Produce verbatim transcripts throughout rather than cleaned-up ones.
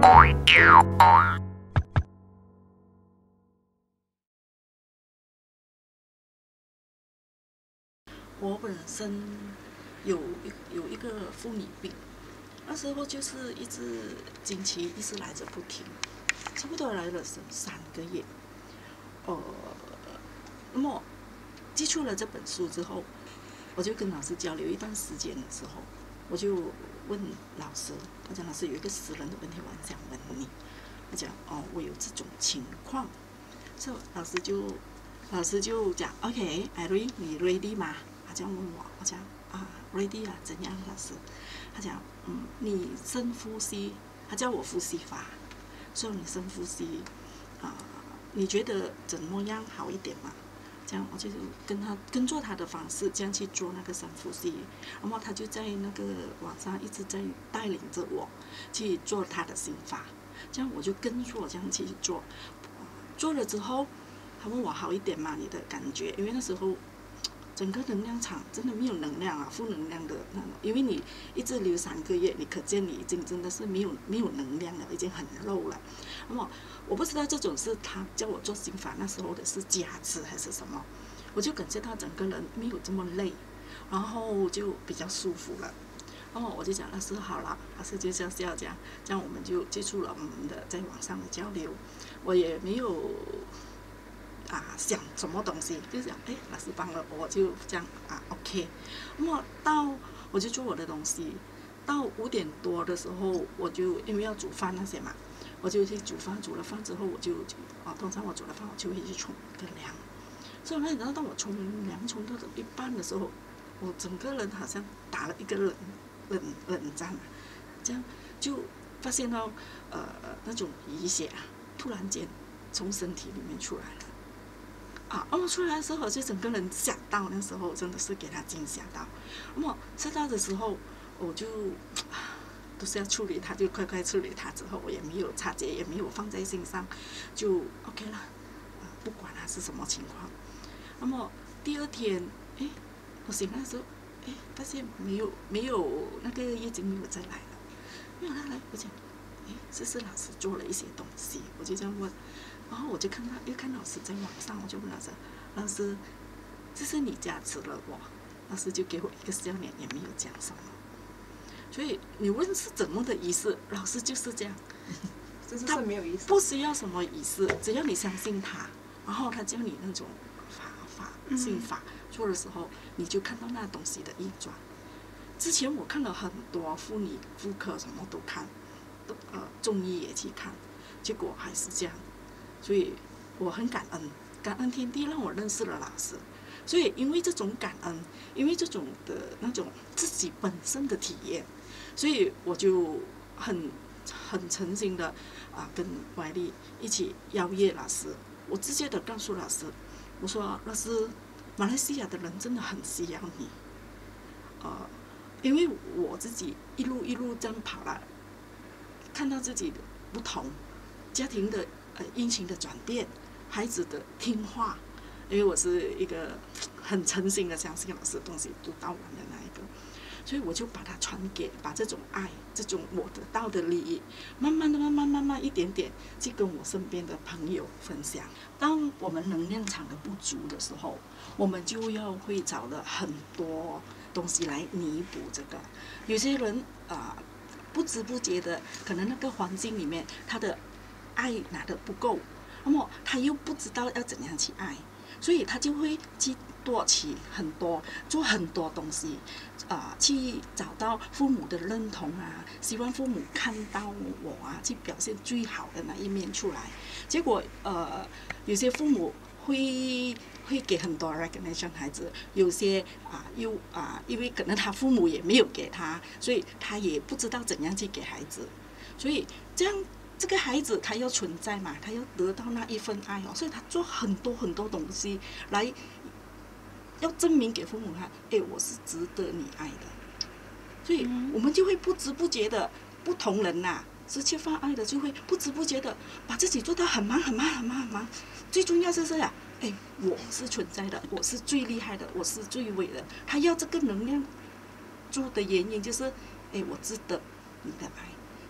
我本身有一有一个妇女病，那时候就是一直经期一直来着不停，差不多来了是三个月。呃，那么接触了这本书之后，我就跟老师交流一段时间的时候，我就问老师，我讲老师有一个私人的问题，我很想问你。他讲哦，我有这种情况，所以老师就老师就讲 OK， Irene， 你 ready 吗？他这样问我，我讲啊 ready 啊，怎样？老师，他讲嗯，你深呼吸，他叫我呼吸法，所以你深呼吸啊，你觉得怎么样好一点嘛？这样我就跟他跟着他的方式，这样去做那个深呼吸，然后他就在那个网上一直在带领着我去做他的心法，这样我就跟着我这样去做，做了之后，他问我好一点嘛？你的感觉？因为那时候整个能量场真的没有能量啊，负能量的那种，因为你一直留三个月，你可见你已经真的是没有没有能量了，已经很 low 了。那么我不知道这种是他叫我做心法那时候的是加持还是什么，我就感觉到整个人没有这么累，然后就比较舒服了。然后我就讲老师好了，老师就这样这样讲，这样我们就接触了我们的在网上的交流，我也没有啊想什么东西，就想哎老师帮了我就这样啊 OK。那么到我就做我的东西，到五点多的时候，我就因为要煮饭那些嘛。我就去煮饭，煮了饭之后我就啊，通常我煮了饭我就会去冲个凉，所以那然后当我冲凉冲到一半的时候，我整个人好像打了一个冷冷冷战，这样就发现到呃那种淤血啊，突然间从身体里面出来了，啊，哦出来的时候我就整个人吓到，那时候真的是给他惊吓到，那么吓到的时候我就。都是要处理它，就快快处理它之后，我也没有察觉，也没有放在心上，就 OK 了，呃，不管它是什么情况。那么第二天，哎，我醒来的时候，哎，发现没有没有那个月经没有再来了，没有再来，我讲，哎，这是老师做了一些东西，我就这样问，然后我就看到又看老师在网上，我就问老师，老师，这是你加持了我，老师就给我一个笑脸，也没有讲什么。所以你问是怎么的仪式，老师就是这样， 他没有仪式， 不需要什么仪式，只要你相信他，然后他教你那种法法心法做的时候，你就看到那东西的运转。之前我看了很多妇女妇科什么都看，都呃中医也去看，结果还是这样，所以我很感恩，感恩天地让我认识了老师。所以因为这种感恩，因为这种的那种自己本身的体验，所以我就很很诚心的啊跟怀丽一起邀约老师，我直接的告诉老师，我说老师，马来西亚的人真的很需要你，呃，因为我自己一路一路这样跑来，看到自己的不同，家庭的呃阴晴的转变，孩子的听话。因为我是一个很诚心的相信老师的东西读到完的那一个，所以我就把它传给，把这种爱，这种我得到的利益，慢慢的、慢慢、慢慢一点点去跟我身边的朋友分享。当我们能量场的不足的时候，我们就要会找了很多东西来弥补这个。有些人啊、呃，不知不觉的，可能那个环境里面他的爱拿得不够，那么他又不知道要怎样去爱。所以他就会去做起很多，做很多东西，啊、呃，去找到父母的认同啊，希望父母看到我啊，去表现最好的那一面出来。结果呃，有些父母会会给很多 recognition 孩子，有些啊、呃、又啊、呃，因为可能他父母也没有给他，所以他也不知道怎样去给孩子，所以这样。这个孩子他要存在嘛，他要得到那一份爱哦，所以他做很多很多东西来，要证明给父母看，哎，我是值得你爱的。所以我们就会不知不觉的，不同人呐、啊，是缺乏爱的，就会不知不觉的把自己做到很忙很忙很忙很忙。最重要是这样，哎，我是存在的，我是最厉害的，我是最伟的。他要这个能量做的原因就是，哎，我值得你的爱。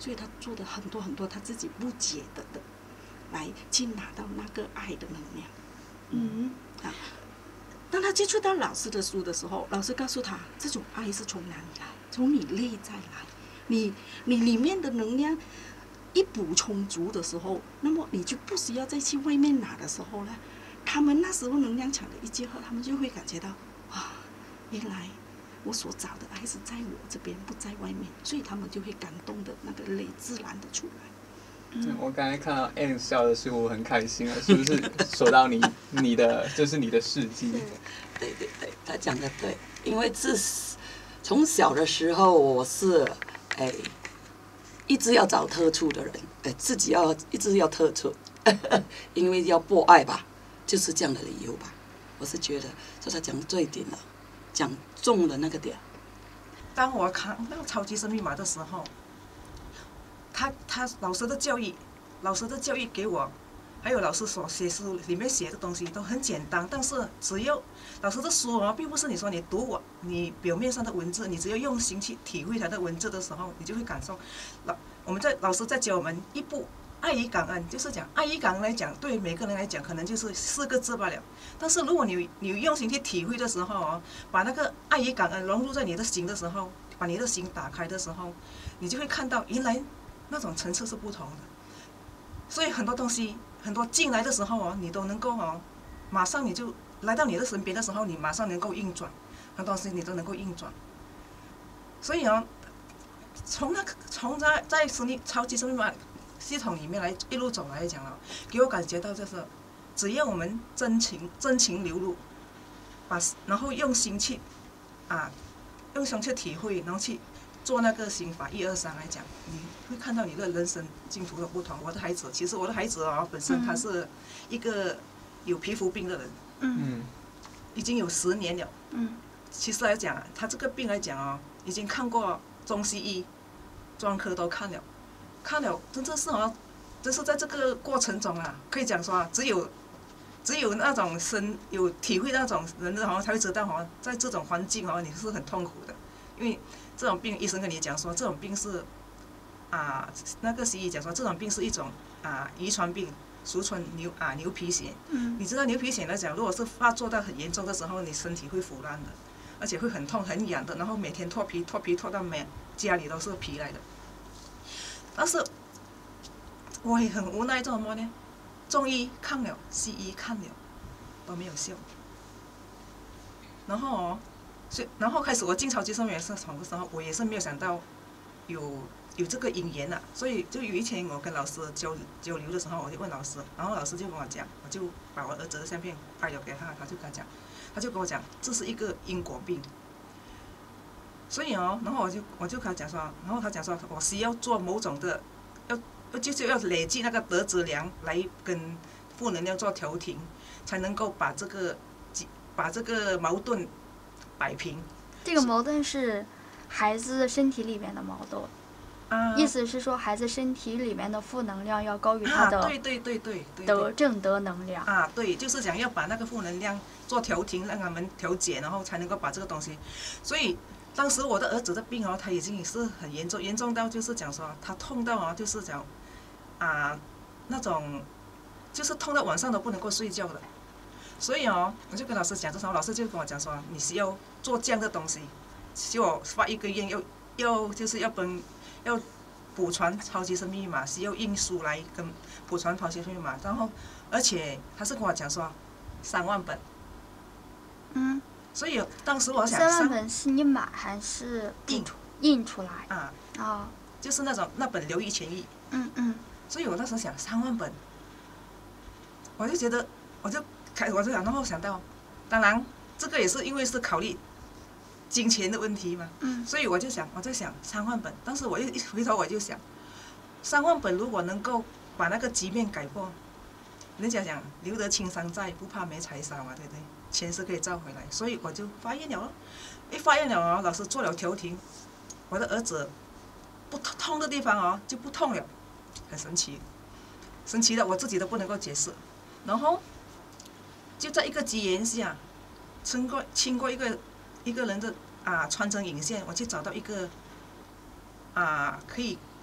所以他做的很多很多他自己不解的的，来去拿到那个爱的能量。 嗯啊，当他接触到老师的书的时候，老师告诉他，这种爱是从哪里来？从你内在来。你你里面的能量一补充足的时候，那么你就不需要再去外面拿的时候呢，他们那时候能量场的一结合，他们就会感觉到，啊，原来我所找的爱是在我这边，不在外面，所以他们就会感动的那个泪自然的出来。 嗯， 我刚才看到 Anne 笑的是我很开心了，是不是？说到你你的就是你的事迹。 对对对，他讲的对，因为自从小的时候我是哎一直要找特处的人，哎自己要一直要特处，因为要博爱吧，就是这样的理由吧。我是觉得，这他讲对点了，讲中了那个点。 当我看那个超级生密码的时候，他他老师的教育，老师的教育给我，还有老师所写书里面写的东西都很简单，但是只要老师的书啊，并不是你说你读我你表面上的文字，你只要用心去体会他的文字的时候，你就会感受。老我们在老师在教我们一步爱与感恩，就是讲爱与感恩来讲，对每个人来讲可能就是四个字罢了。但是如果你你用心去体会的时候哦，把那个爱与感恩融入在你的心的时候，把你的心打开的时候，你就会看到原来那种层次是不同的。所以很多东西，很多进来的时候哦，你都能够哦，马上你就来到你的身边的时候，你马上能够运转，很多东西你都能够运转。所以哦，从那个从在在生命超级生命码系统里面来一路走来讲了，给我感觉到就是，只要我们真情真情流露，把然后用心去啊，用心去体会，然后去做那个心法一二三来讲，你会看到你的人生境途的不同。我的孩子，其实我的孩子哦，本身他是一个有皮肤病的人， 嗯， 已经有十年了。 嗯， 其实来讲，他这个病来讲哦，已经看过中西医、专科都看了，看了真的是哦，就是在这个过程中啊，可以讲说啊，只有只有那种深有体会那种人的哦，才会知道哦，在这种环境哦，你是很痛苦的，因为这种病，医生跟你讲说，这种病是啊，那个西医讲说，这种病是一种啊遗传病，俗称牛啊牛皮癣。 嗯， 你知道牛皮癣来讲，如果是发作到很严重的时候，你身体会腐烂的，而且会很痛很痒的，然后每天脱皮脱皮脱到每家里都是皮来的。但是我也很无奈，做什么呢？中医看了，西医看了，都没有效。然后哦。所以，然后开始我进超级生命系统的时候，我也是没有想到有有这个因缘呐、啊。所以就有一天我跟老师交交流的时候，我就问老师，然后老师就跟我讲，我就把我儿子的相片拍了给他，他就跟他讲，他就跟我讲，这是一个因果病。所以哦，然后我就我就跟他讲说，然后他讲说，我需要做某种的，要要就是要累积那个德质量来跟负能量做调停，才能够把这个把这个矛盾摆平。 这个矛盾是孩子身体里面的矛盾， 啊、 意思是说孩子身体里面的负能量要高于他的啊、对对对对对德正德能量啊，对，就是讲要把那个负能量做调停，让他们调节，然后才能够把这个东西。所以当时我的儿子的病哦，他已经也是很严重，严重到就是讲说他痛到啊，就是讲啊那种，就是痛到晚上都不能够睡觉的。所以哦，我就跟老师讲，这时候老师就跟我讲说，你是要做这样的东西，就我发一个愿，要要就是要跟要普传超级生命密码，是要印书来跟普传超级生命密码，然后而且他是跟我讲说三万本， 嗯， 所以当时我想三万本是你买还是印出印出来啊？ 哦， 就是那种那本留一千亿， 嗯嗯， 所以我那时候想三万本，我就觉得我就。开我就想，然后想到，当然这个也是因为是考虑金钱的问题嘛， 嗯， 所以我就想，我在想三万本，但是我一回头我就想，三万本如果能够把那个局面改过，人家讲留得青山在，不怕没柴烧嘛，对不对？钱是可以赚回来，所以我就发愿了，一发愿了哦，老师做了调停，我的儿子不痛的地方哦就不痛了，很神奇，神奇的我自己都不能够解释，然后。就在一个机缘下，经过经过一个一个人的啊传真引线，我去找到一个啊可以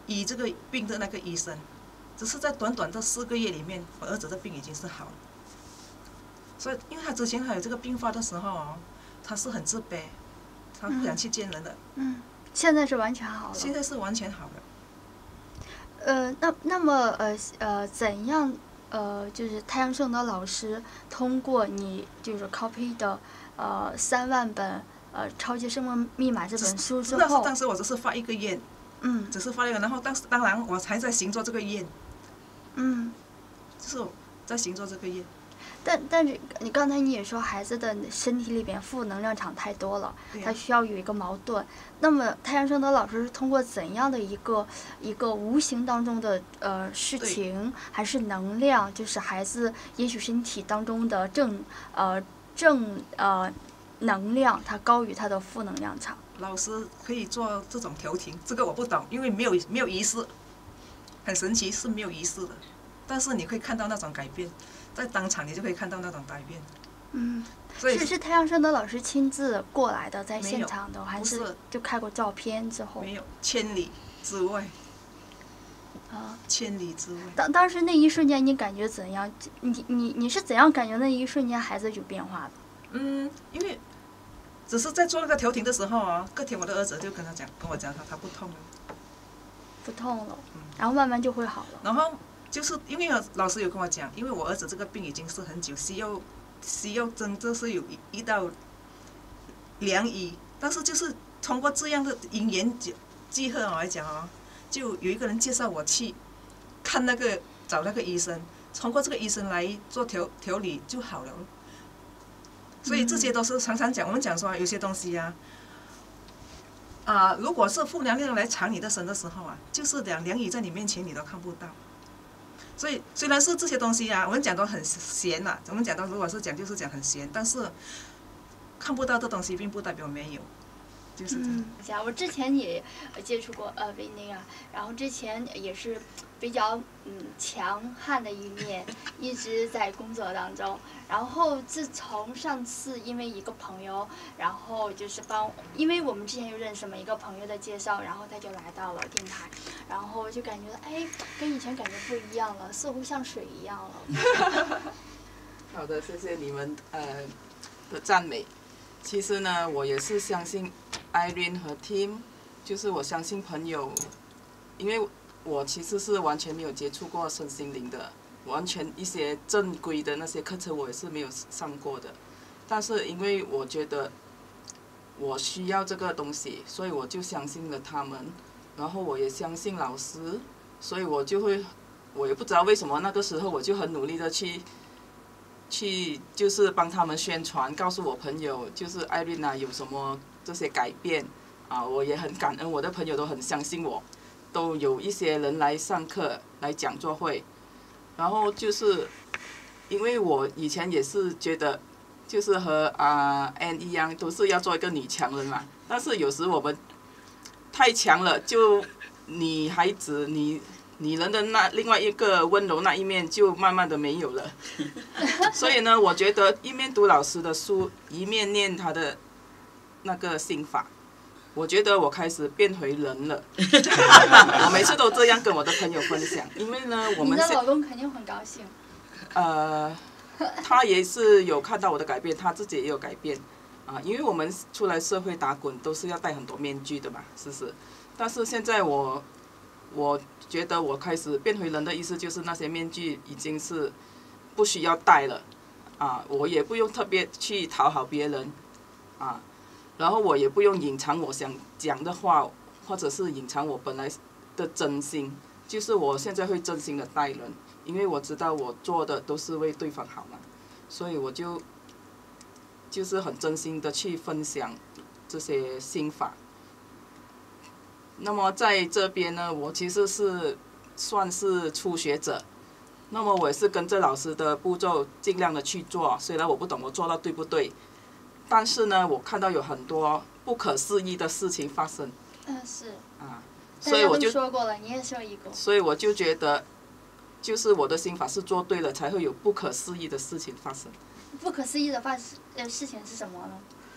医这个病的那个医生，只是在短短的四个月里面，我儿子的病已经是好了。所以，因为他之前还有这个病发的时候哦，他是很自卑，他不想去见人的。 嗯，现在是完全好了。 现在是完全好了。 呃，那那么呃呃，怎样呃，就是太阳圣德老师通过你就是 copy 的呃三万本呃《超级生命密码》这本书之那是后， 当时我只是发一个愿， 嗯只是发一个，然后当时当然我还在行做这个愿， 嗯， 就是我在行做这个愿。 但但是你刚才你也说孩子的身体里边负能量场太多了， 对他需要有一个矛盾。那么太阳圣德老师是通过怎样的一个一个无形当中的呃事情，还是能量，就是孩子也许身体当中的正呃正呃能量，它高于他的负能量场。 老师可以做这种调停，这个我不懂，因为没有没有仪式，很神奇是没有仪式的，但是你可以看到那种改变，在当场你就可以看到那种改变。 嗯， 所以是是太阳圣德老师亲自过来的，在没有现场的，还是不是就看过照片之后？ 没有千里之外， 啊， 千里之外。 当当时那一瞬间你感觉怎样？你你你是怎样感觉那一瞬间孩子有变化的？ 嗯，因为只是在做那个调停的时候啊，隔天我的儿子就跟他讲，跟我讲他他不痛了， 不痛了， 嗯然后慢慢就会好了。 然后就是因为老师有跟我讲，因为我儿子这个病已经是很久，需要需要真的是有一一道良医，但是就是通过这样的因缘际会来讲啊，就有一个人介绍我去看那个找那个医生，通过这个医生来做调调理就好了。所以这些都是常常讲，我们讲说有些东西呀、啊，啊，如果是负能量来缠你的身的时候啊，就是两良医在你面前你都看不到。所以虽然是这些东西呀、啊，我们讲都很闲呐、啊，我们讲到如果是讲就是讲很闲，但是看不到的东西并不代表没有，就是这样。 嗯，我之前也接触过呃维尼啊，然后之前也是比较嗯强悍的一面，一直在工作当中。然后自从上次因为一个朋友，然后就是帮，因为我们之前有认识嘛，一个朋友的介绍，然后他就来到了电台，然后就感觉哎，跟以前感觉不一样了，似乎像水一样了。 好的，谢谢你们呃的赞美。其实呢，我也是相信 Irene 和 Tim， 就是我相信朋友，因为我其实是完全没有接触过身心灵的。完全一些正规的那些课程我也是没有上过的，但是因为我觉得我需要这个东西，所以我就相信了他们，然后我也相信老师，所以我就会，我也不知道为什么那个时候我就很努力的去，去就是帮他们宣传，告诉我朋友就是艾琳娜有什么这些改变，啊，我也很感恩我的朋友都很相信我，都有一些人来上课来讲座会。然后就是，因为我以前也是觉得，就是和啊 Ann 一样，都是要做一个女强人嘛。但是有时我们太强了，就女孩子、女女人的那另外一个温柔那一面，就慢慢的没有了。所以呢，我觉得一面读老师的书，一面念他的那个心法。我觉得我开始变回人了，我每次都这样跟我的朋友分享，因为呢，我们你的老公肯定很高兴。 呃，他也是有看到我的改变，他自己也有改变，啊，因为我们出来社会打滚都是要戴很多面具的嘛，是不是？但是现在我，我觉得我开始变回人的意思就是那些面具已经是不需要戴了，啊，我也不用特别去讨好别人，啊。然后我也不用隐藏我想讲的话，或者是隐藏我本来的真心，就是我现在会真心的待人，因为我知道我做的都是为对方好嘛，所以我就就是很真心的去分享这些心法。那么在这边呢，我其实是算是初学者，那么我也是跟着老师的步骤尽量的去做，虽然我不懂我做到对不对。但是呢，我看到有很多不可思议的事情发生。 嗯，是。 啊，所以我就说过了，你也说一个。 所以我就觉得，就是我的心法是做对了，才会有不可思议的事情发生。 不可思议的发呃事情是什么呢？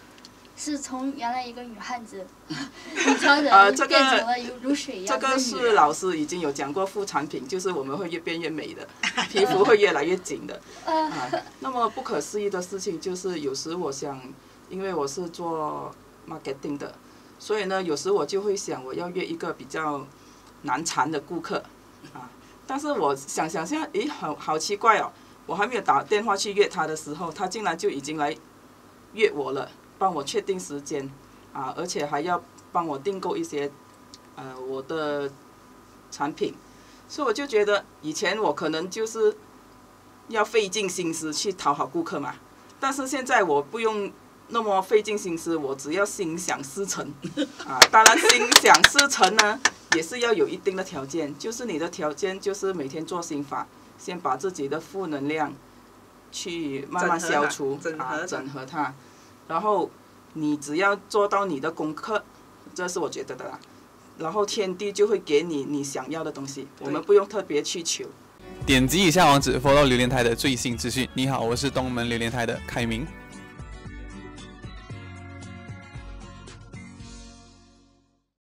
是从原来一个女汉子、女强呃， 人这变成个了如如水一这样的女个是人。 老师已经有讲过副产品，就是我们会越变越美的，皮肤会越来越紧的。啊，那么不可思议的事情就是有时我想，因为我是做 marketing 的，所以呢，有时我就会想我要约一个比较难缠的顾客，啊，但是我想想现在，诶，好好奇怪哦，我还没有打电话去约他的时候，他竟然就已经来约我了，帮我确定时间，啊，而且还要帮我订购一些，呃，我的产品，所以我就觉得以前我可能就是要费尽心思去讨好顾客嘛，但是现在我不用那么费尽心思，我只要心想事成，啊，当然心想事成呢，也是要有一定的条件，就是你的条件就是每天做心法，先把自己的负能量去慢慢消除，啊，整合它，然后你只要做到你的功课，这是我觉得的啦，然后天地就会给你你想要的东西，我们不用特别去求。 点击以下网址 follow 榴莲台的最新资讯。你好，我是东门榴莲台的凯明。